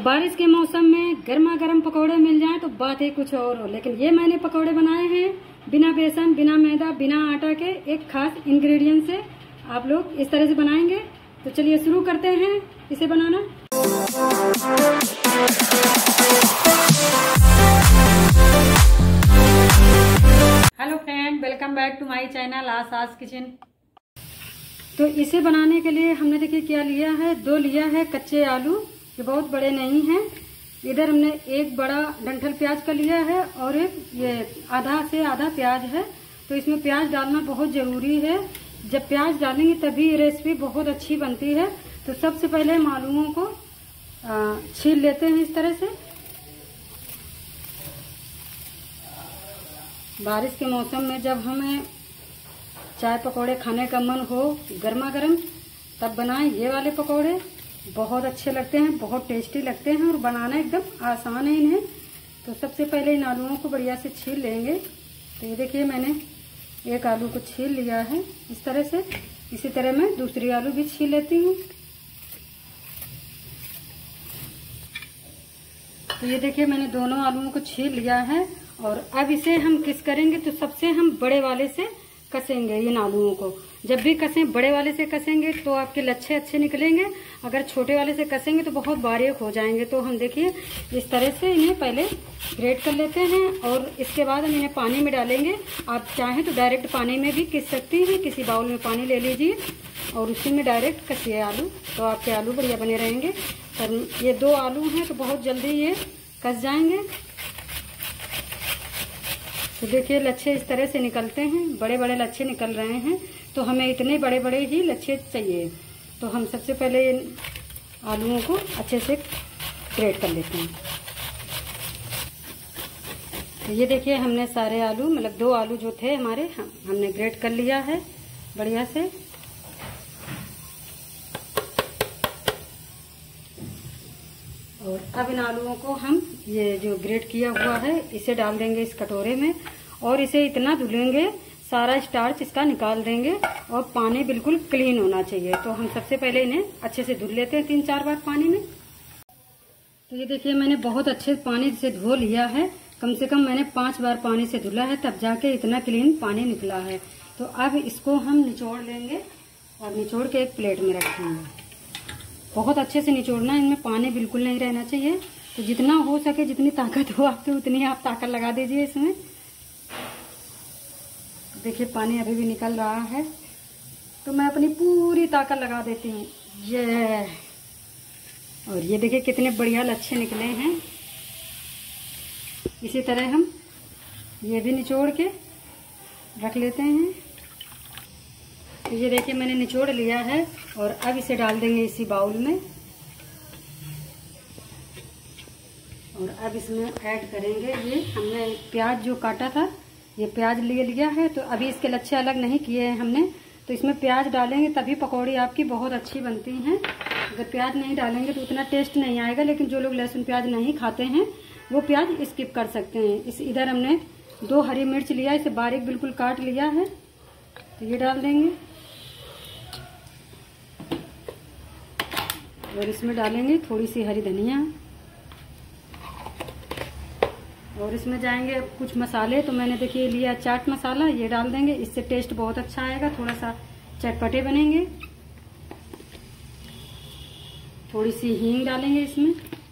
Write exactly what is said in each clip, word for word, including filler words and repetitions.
बारिश के मौसम में गर्मा गर्म पकौड़े मिल जाएं तो बात ही कुछ और हो। लेकिन ये मैंने पकौड़े बनाए हैं बिना बेसन, बिना मैदा, बिना आटा के एक खास इंग्रेडिएंट से। आप लोग इस तरह से बनाएंगे तो चलिए शुरू करते हैं इसे बनाना। Hello friend, welcome back to my channel आसास किचन। तो इसे बनाने के लिए हमने देखिए क्या लिया है। दो लिया है कच्चे आलू, ये बहुत बड़े नहीं हैं। इधर हमने एक बड़ा डंठल प्याज का लिया है और एक ये आधा से आधा प्याज है। तो इसमें प्याज डालना बहुत जरूरी है। जब प्याज डालेंगे तभी ये रेसिपी बहुत अच्छी बनती है। तो सबसे पहले हम आलूओं को छील लेते हैं इस तरह से। बारिश के मौसम में जब हमें चाय पकौड़े खाने का मन हो गर्मा गर्म, तब बनाएं ये वाले पकौड़े। बहुत अच्छे लगते हैं, बहुत टेस्टी लगते हैं और बनाना एकदम आसान है इन्हें। तो सबसे पहले इन आलूओं को बढ़िया से छील लेंगे। तो ये देखिए मैंने एक आलू को छील लिया है इस तरह से। इसी तरह मैं दूसरी आलू भी छील लेती हूँ। तो ये देखिए मैंने दोनों आलूओं को छील लिया है। और अब इसे हम किस करेंगे तो सबसे हम बड़े वाले से कसेंगे इन आलूओं को। जब भी कसें बड़े वाले से कसेंगे तो आपके लच्छे अच्छे निकलेंगे। अगर छोटे वाले से कसेंगे तो बहुत बारीक हो जाएंगे। तो हम देखिए इस तरह से इन्हें पहले ग्रेट कर लेते हैं और इसके बाद हम इन्हें पानी में डालेंगे। आप चाहें तो डायरेक्ट पानी में भी किस सकती हैं। किसी बाउल में पानी ले लीजिए और उसी में डायरेक्ट कसिए आलू, तो आपके आलू बढ़िया बने रहेंगे। पर ये दो आलू हैं तो बहुत जल्दी ये कस जाएंगे। तो देखिए लच्छे इस तरह से निकलते हैं, बड़े बड़े लच्छे निकल रहे हैं। तो हमें इतने बड़े बड़े ही लच्छे चाहिए। तो हम सबसे पहले इन आलूओं को अच्छे से ग्रेट कर लेते हैं। तो ये देखिए हमने सारे आलू, मतलब दो आलू जो थे हमारे, हम हमने ग्रेट कर लिया है बढ़िया से। और अब इन आलूओं को हम ये जो ग्रेट किया हुआ है इसे डाल देंगे इस कटोरे में और इसे इतना धुलेंगे सारा स्टार्च इसका निकाल देंगे और पानी बिल्कुल क्लीन होना चाहिए। तो हम सबसे पहले इन्हें अच्छे से धुल लेते हैं तीन चार बार पानी में। तो ये देखिए मैंने बहुत अच्छे पानी से धो लिया है। कम से कम मैंने पांच बार पानी से धुला है, तब जाके इतना क्लीन पानी निकला है। तो अब इसको हम निचोड़ लेंगे और निचोड़ के एक प्लेट में रखेंगे। बहुत अच्छे से निचोड़ना, इनमें पानी बिल्कुल नहीं रहना चाहिए। तो जितना हो सके, जितनी ताकत हो आपकी उतनी आप ताकत लगा दीजिए इसमें। देखिए पानी अभी भी निकल रहा है तो मैं अपनी पूरी ताकत लगा देती हूँ ये। और ये देखिए कितने बढ़िया लच्छे निकले हैं। इसी तरह हम ये भी निचोड़ के रख लेते हैं। तो ये देखिए मैंने निचोड़ लिया है और अब इसे डाल देंगे इसी बाउल में। और अब इसमें ऐड करेंगे ये हमने प्याज जो काटा था, ये प्याज ले लिया है। तो अभी इसके लच्छे अलग नहीं किए हैं हमने। तो इसमें प्याज डालेंगे तभी पकौड़ी आपकी बहुत अच्छी बनती हैं। अगर प्याज नहीं डालेंगे तो उतना टेस्ट नहीं आएगा। लेकिन जो लोग लहसुन प्याज नहीं खाते हैं वो प्याज स्किप कर सकते हैं। इस इधर हमने दो हरी मिर्च लिया, इसे बारीक बिल्कुल काट लिया है। तो ये डाल देंगे और इसमें डालेंगे थोड़ी सी हरी धनिया। और इसमें जाएंगे कुछ मसाले। तो मैंने देखिए लिया चाट मसाला, ये डाल देंगे। इससे टेस्ट बहुत अच्छा आएगा, थोड़ा सा चटपटे बनेंगे। थोड़ी सी हींग डालेंगे इसमें।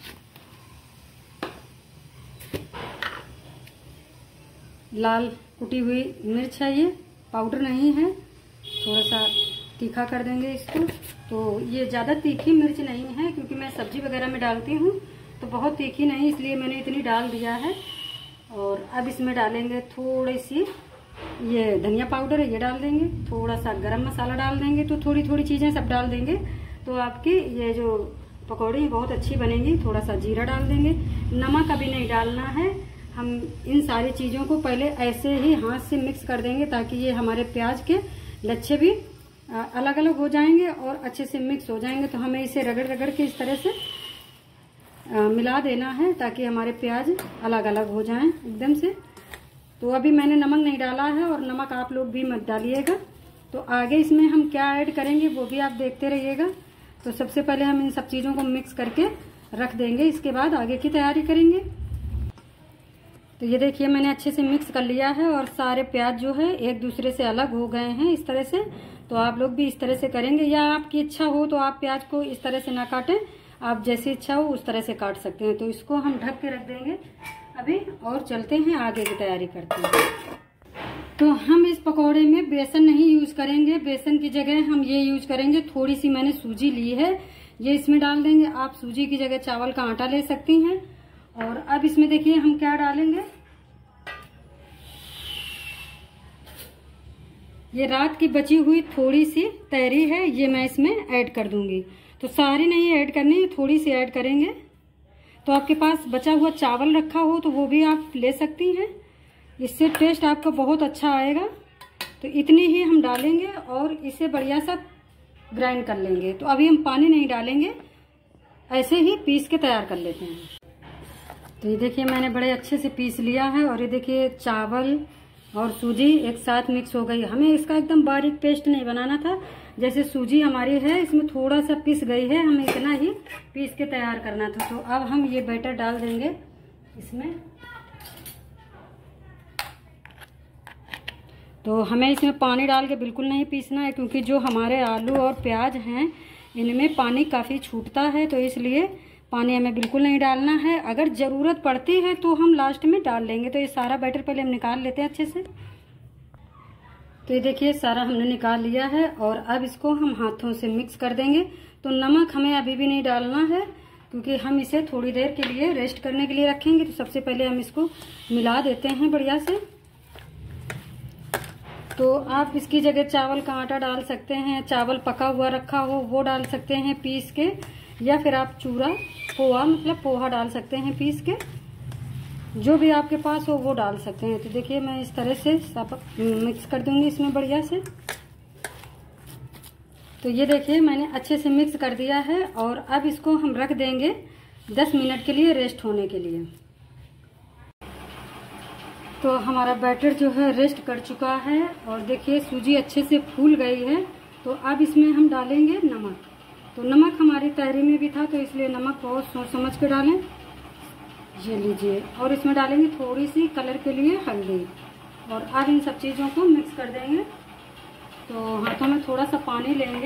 लाल कुटी हुई मिर्च है, ये पाउडर नहीं है। थोड़ा सा तीखा कर देंगे इसको। तो ये ज़्यादा तीखी मिर्च नहीं है क्योंकि मैं सब्जी वगैरह में डालती हूँ तो बहुत तीखी नहीं, इसलिए मैंने इतनी डाल दिया है। और अब इसमें डालेंगे थोड़ी सी ये धनिया पाउडर है, ये डाल देंगे। थोड़ा सा गरम मसाला डाल देंगे। तो थोड़ी थोड़ी चीज़ें सब डाल देंगे तो आपकी ये जो पकौड़ी बहुत अच्छी बनेगी। थोड़ा सा जीरा डाल देंगे। नमक अभी नहीं डालना है। हम इन सारी चीज़ों को पहले ऐसे ही हाथ से मिक्स कर देंगे ताकि ये हमारे प्याज के लच्छे भी अलग अलग हो जाएंगे और अच्छे से मिक्स हो जाएंगे। तो हमें इसे रगड़ रगड़ के इस तरह से आ, मिला देना है ताकि हमारे प्याज अलग अलग हो जाएं एकदम से। तो अभी मैंने नमक नहीं डाला है और नमक आप लोग भी मत डालिएगा। तो आगे इसमें हम क्या ऐड करेंगे वो भी आप देखते रहिएगा। तो सबसे पहले हम इन सब चीज़ों को मिक्स करके रख देंगे। इसके बाद आगे की तैयारी करेंगे। तो ये देखिए मैंने अच्छे से मिक्स कर लिया है और सारे प्याज जो है एक दूसरे से अलग हो गए हैं इस तरह से। तो आप लोग भी इस तरह से करेंगे, या आपकी इच्छा हो तो आप प्याज को इस तरह से ना काटें, आप जैसी इच्छा हो उस तरह से काट सकते हैं। तो इसको हम ढक के रख देंगे अभी और चलते हैं आगे की तैयारी करते हैं। तो हम इस पकौड़े में बेसन नहीं यूज करेंगे, बेसन की जगह हम ये यूज करेंगे, थोड़ी सी मैंने सूजी ली है, ये इसमें डाल देंगे। आप सूजी की जगह चावल का आटा ले सकती हैं। और अब इसमें देखिए हम क्या डालेंगे, ये रात की बची हुई थोड़ी सी तहरी है, ये मैं इसमें ऐड कर दूंगी। तो सारी नहीं ऐड करनी, थोड़ी सी ऐड करेंगे। तो आपके पास बचा हुआ चावल रखा हो तो वो भी आप ले सकती हैं, इससे टेस्ट आपका बहुत अच्छा आएगा। तो इतनी ही हम डालेंगे और इसे बढ़िया सा ग्राइंड कर लेंगे। तो अभी हम पानी नहीं डालेंगे, ऐसे ही पीस के तैयार कर लेते हैं। तो ये देखिए मैंने बड़े अच्छे से पीस लिया है और ये देखिए चावल और सूजी एक साथ मिक्स हो गई। हमें इसका एकदम बारीक पेस्ट नहीं बनाना था, जैसे सूजी हमारी है इसमें थोड़ा सा पिस गई है, हमें इतना ही पीस के तैयार करना था। तो अब हम ये बैटर डाल देंगे इसमें। तो हमें इसमें पानी डाल के बिल्कुल नहीं पीसना है, क्योंकि जो हमारे आलू और प्याज हैं इनमें पानी काफ़ी छूटता है, तो इसलिए पानी हमें बिल्कुल नहीं डालना है। अगर ज़रूरत पड़ती है तो हम लास्ट में डाल लेंगे। तो ये सारा बैटर पहले हम निकाल लेते हैं अच्छे से। तो ये देखिए सारा हमने निकाल लिया है और अब इसको हम हाथों से मिक्स कर देंगे। तो नमक हमें अभी भी नहीं डालना है, क्योंकि हम इसे थोड़ी देर के लिए रेस्ट करने के लिए रखेंगे। तो सबसे पहले हम इसको मिला देते हैं बढ़िया से। तो आप इसकी जगह चावल का आटा डाल सकते हैं, चावल पका हुआ रखा हो वो डाल सकते हैं पीस के, या फिर आप चूरा पोहा मतलब पोहा डाल सकते हैं पीस के, जो भी आपके पास हो वो डाल सकते हैं। तो देखिए मैं इस तरह से सब मिक्स कर दूंगी इसमें बढ़िया से। तो ये देखिए मैंने अच्छे से मिक्स कर दिया है और अब इसको हम रख देंगे दस मिनट के लिए रेस्ट होने के लिए। तो हमारा बैटर जो है रेस्ट कर चुका है और देखिए सूजी अच्छे से फूल गई है। तो अब इसमें हम डालेंगे नमक। तो नमक हमारी तहरी में भी था, तो इसलिए नमक बहुत सोच समझ के डालें। ये लीजिए, और इसमें डालेंगे थोड़ी सी कलर के लिए हल्दी। और अब इन सब चीज़ों को मिक्स कर देंगे। तो हाथों में थोड़ा सा पानी लेंगे,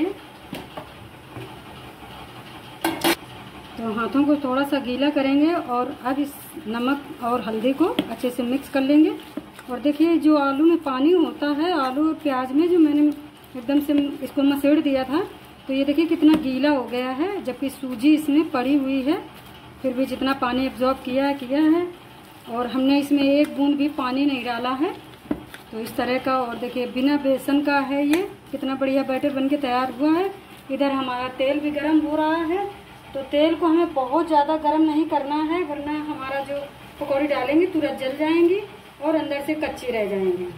तो हाथों को थोड़ा सा गीला करेंगे और अब इस नमक और हल्दी को अच्छे से मिक्स कर लेंगे। और देखिए जो आलू में पानी होता है, आलू और प्याज में जो मैंने एकदम से इसको मसेड़ दिया था, तो ये देखिए कितना गीला हो गया है, जबकि सूजी इसमें पड़ी हुई है, फिर भी जितना पानी एब्जॉर्ब किया है किया है। और हमने इसमें एक बूंद भी पानी नहीं डाला है। तो इस तरह का, और देखिए बिना बेसन का है ये, कितना बढ़िया बैटर बनके तैयार हुआ है। इधर हमारा तेल भी गर्म हो रहा है। तो तेल को हमें बहुत ज़्यादा गर्म नहीं करना है, वरना हमारा जो पकौड़ी डालेंगे तुरंत जल जाएंगी और अंदर से कच्ची रह जाएंगी।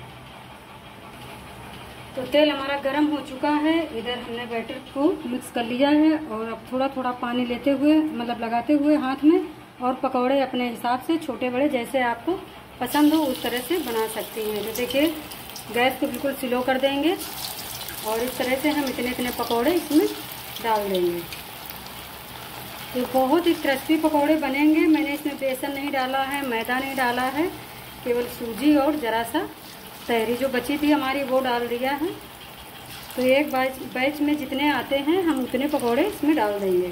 तो तेल हमारा गर्म हो चुका है। इधर हमने बैटर को मिक्स कर लिया है और अब थोड़ा थोड़ा पानी लेते हुए मतलब लगाते हुए हाथ में, और पकौड़े अपने हिसाब से छोटे बड़े जैसे आपको पसंद हो उस तरह से बना सकती हैं। तो देखिए गैस को बिल्कुल स्लो कर देंगे और इस तरह से हम इतने इतने पकौड़े इसमें डाल देंगे। तो बहुत ही क्रिस्पी पकौड़े बनेंगे। मैंने इसमें बेसन नहीं डाला है, मैदा नहीं डाला है, केवल सूजी और ज़रा सा तहरी जो बची थी हमारी वो डाल दिया है। तो एक बैच बैच में जितने आते हैं हम उतने पकौड़े इसमें डाल देंगे।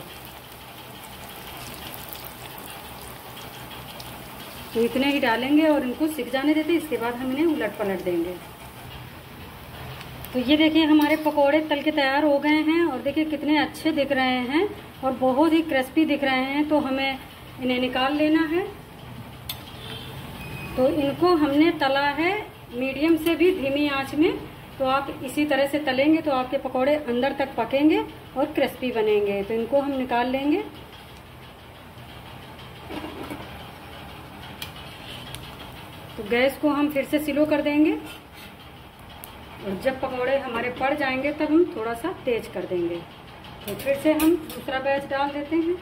तो इतने ही डालेंगे और इनको सिक जाने देते, इसके बाद हम इन्हें उलट पलट देंगे। तो ये देखिए हमारे पकोड़े तल के तैयार हो गए हैं और देखिए कितने अच्छे दिख रहे हैं और बहुत ही क्रिस्पी दिख रहे हैं। तो हमें इन्हें निकाल लेना है। तो इनको हमने तला है मीडियम से भी धीमी आंच में। तो आप इसी तरह से तलेंगे तो आपके पकोड़े अंदर तक पकेंगे और क्रिस्पी बनेंगे। तो इनको हम निकाल लेंगे। तो गैस को हम फिर से स्लो कर देंगे और जब पकौड़े हमारे पड़ जाएंगे तब हम थोड़ा सा तेज कर देंगे। तो फिर से हम दूसरा बैच डाल देते हैं।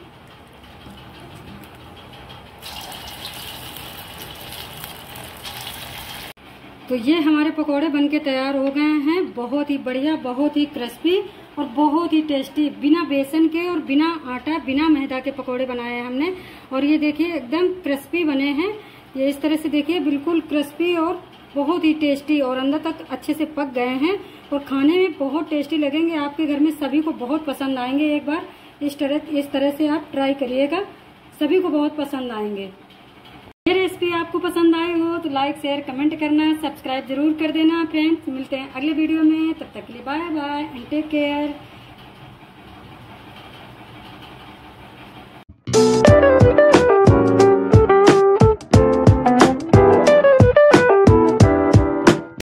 तो ये हमारे पकौड़े बनके तैयार हो गए हैं। बहुत ही बढ़िया, बहुत ही क्रिस्पी और बहुत ही टेस्टी, बिना बेसन के और बिना आटा बिना मैदा के पकोड़े बनाए हैं हमने। और ये देखिए एकदम क्रिस्पी बने हैं, ये इस तरह से देखिए बिल्कुल क्रिस्पी और बहुत ही टेस्टी और अंदर तक अच्छे से पक गए हैं और खाने में बहुत टेस्टी लगेंगे। आपके घर में सभी को बहुत पसंद आएंगे। एक बार इस तरह इस तरह से आप ट्राई करिएगा, सभी को बहुत पसंद आएंगे। ये रेसिपी आपको पसंद आए हो तो लाइक शेयर कमेंट करना, सब्सक्राइब जरूर कर देना फ्रेंड्स। मिलते हैं अगले वीडियो में, तब तक के लिए bye bye and take care.